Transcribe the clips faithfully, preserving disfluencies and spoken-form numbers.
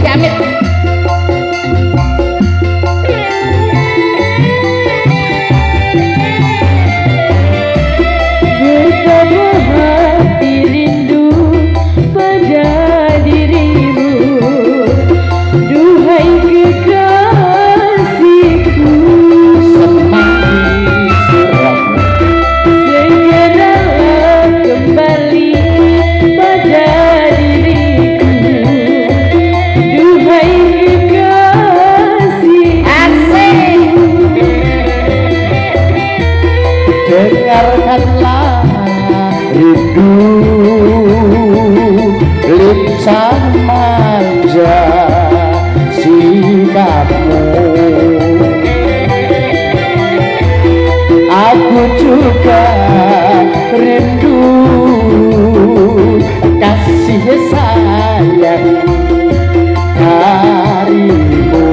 Amit. Betapa hati rindu pada dirimu, duhai kekasihku. Segeralah kembali pada diriku, duhai kekasihku. Asik. Dengarkanlah rindu lisan manja sikapmu. Aku juga rindu kasih sayang darimu.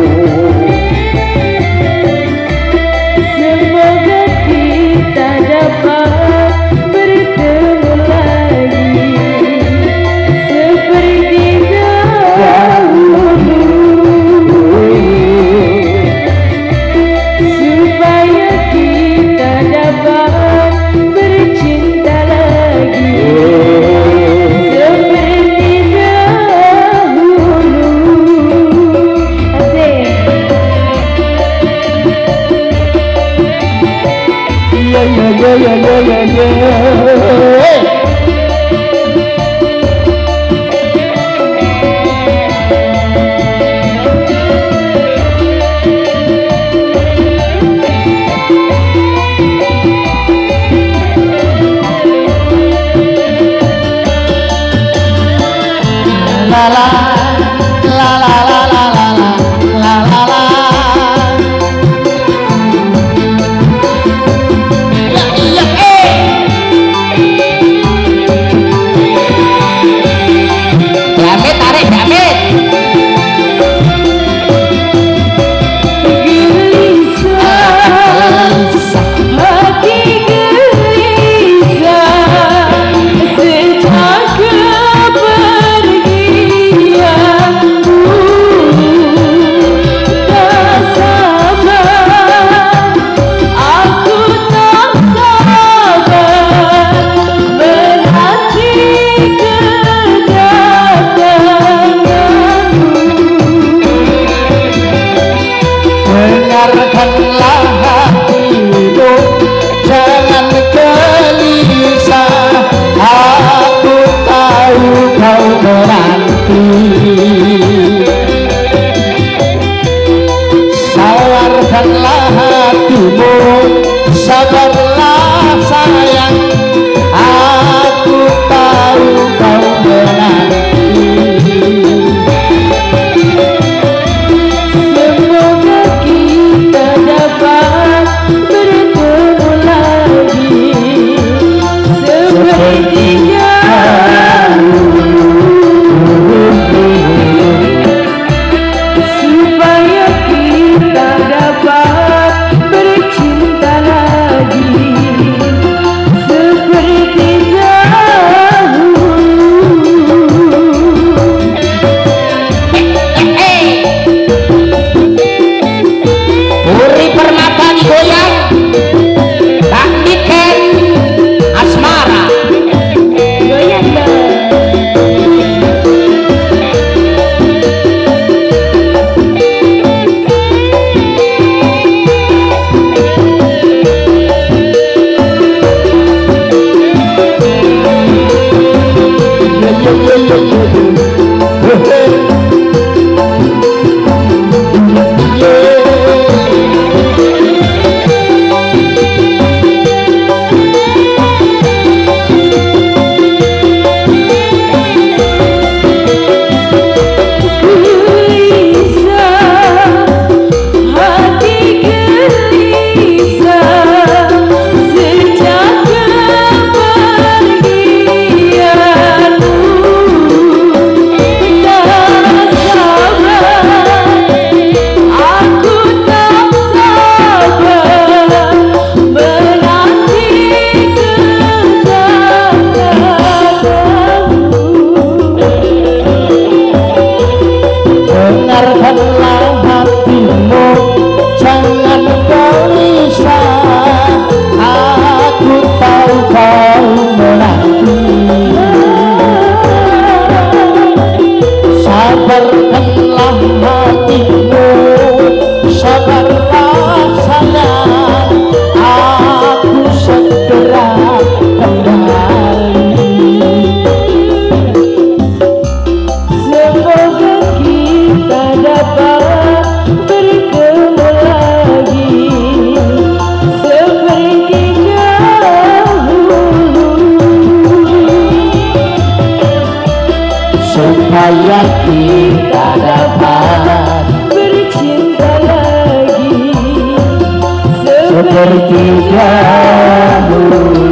Semoga kita dapat bertemu lagi seperti dahulu, supaya kita dapat bercinta lagi seperti dahulu. Asik. Ya ya ya ya ya ya ya. La la la la la la la la la la. Iya, eh. Amit tarik Amit. Gelisah, hati gelisah sejak kepergianmu. Tak sabar, aku tak sabar menanti kedatanganmu. Dengarkanlah hatimu, jangan gelisah. Aku tahu kau menanti. Sawarkanlah hatimu, sabarlah sayang. Aku tahu kau menanti. Semoga kita dapat bertemu lagi seperti dahulu, supaya kita dapat bercinta lagi supaya kita dapat bercinta lagi seperti dahulu.